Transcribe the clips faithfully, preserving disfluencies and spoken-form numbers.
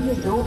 जो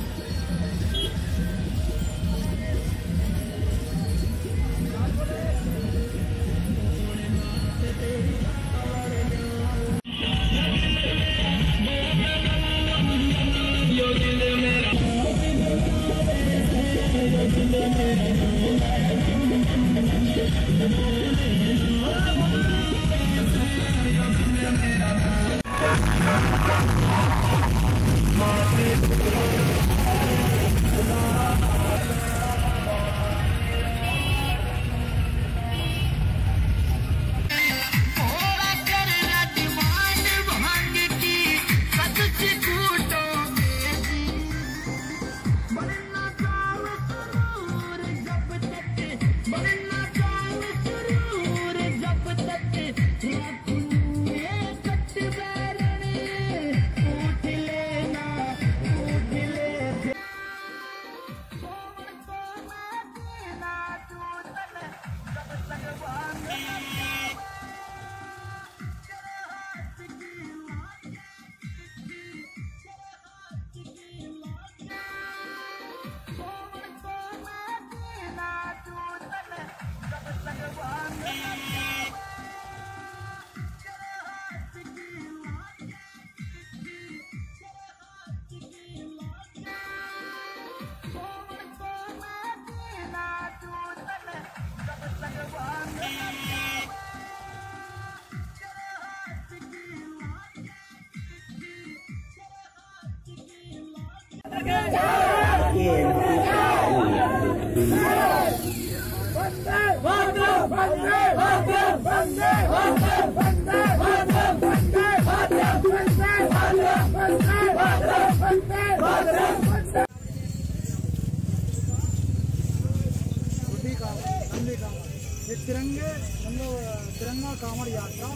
तिरंगे मतलब तिरंगा कांवड़ यात्रा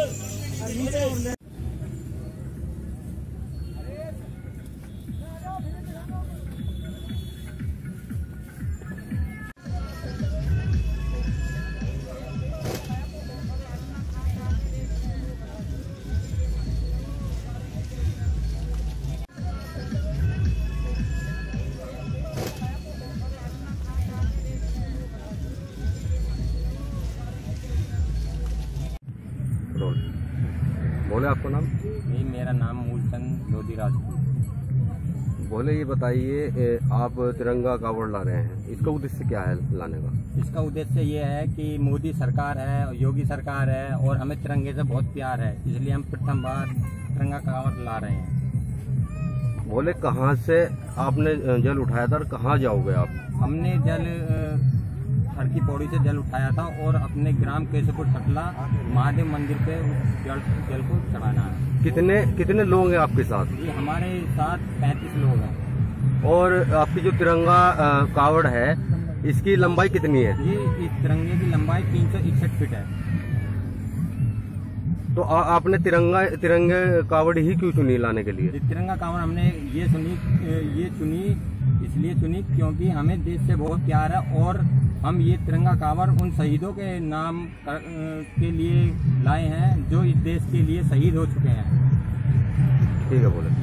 और नीचे बोले आपका नाम? जी मेरा नाम मूलचंद लोधी राजपूत। बोले ये बताइए, आप तिरंगा कावड़ ला रहे हैं, इसका उद्देश्य क्या है लाने का? इसका उद्देश्य ये है कि मोदी सरकार है, योगी सरकार है और हमें तिरंगे से बहुत प्यार है, इसलिए हम प्रथम बार तिरंगा कावड़ ला रहे हैं। बोले कहाँ से आपने जल उठाया था और कहाँ जाओगे आप? हमने जल हर की पौड़ी से जल उठाया था और अपने ग्राम केशवपुर टकला महादेव मंदिर पे जल जल को चढ़ाना है। कितने कितने लोग हैं आपके साथ? ये हमारे साथ पैंतीस लोग हैं। और आपकी जो तिरंगा कावड़ है इसकी लंबाई कितनी है? ये इस तिरंगे की लंबाई तीन सौ इकसठ फीट है। तो आ, आपने तिरंगा तिरंगे कावड़ ही क्यों चुनी लाने के लिए? तिरंगा कावड़ हमने ये सुनी ये चुनी इसलिए चुनी क्योंकि हमें देश से बहुत प्यार है और हम ये तिरंगा कावड़ उन शहीदों के नाम के लिए लाए हैं जो इस देश के लिए शहीद हो चुके हैं। ठीक है, बोले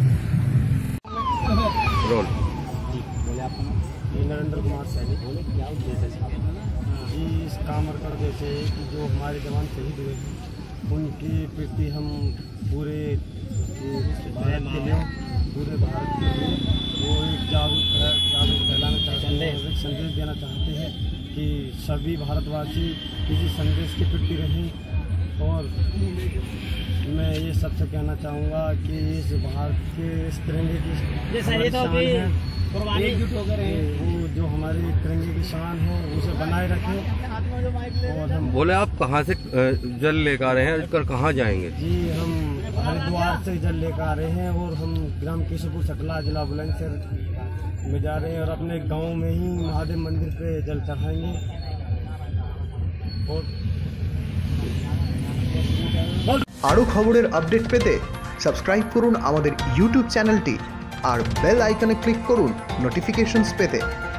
रोल। बोले आप नरेंद्र कुमार सैनी। बोले क्या उद्देश्य है जी इस कामर कर जैसे कि जो हमारे जवान शहीद हुए उनकी प्रति हम पूरे भारत के लिए पूरे भारत के लिए वो एक जागरूक जागरूक फैलाना चाहते हैं, एक संदेश देना चाहते हैं कि सभी भारतवासी किसी संदेश के प्रति रहें। और मैं ये सबसे कहना चाहूँगा कि इस भारत के इस तिरंगे की एकजुट होकर वो जो हमारे तिरंगे की शान है उसे बनाए रखें। और हम बोले आप कहाँ से जल लेकर आ रहे हैं, इसकर कहाँ जाएंगे? जी हम हरिद्वार से जल लेकर आ रहे हैं और हम ग्राम केशवपुर सकला जिला बुलंदशहर में जा रहे हैं और अपने गांव में ही महादेव मंदिर पे जल चढ़ाएंगे। और আরো খবরের আপডেট পেতে সাবস্ক্রাইব করুন আমাদের ইউটিউব চ্যানেলটি আর বেল আইকনে ক্লিক করুন নোটিফিকেশনস পেতে।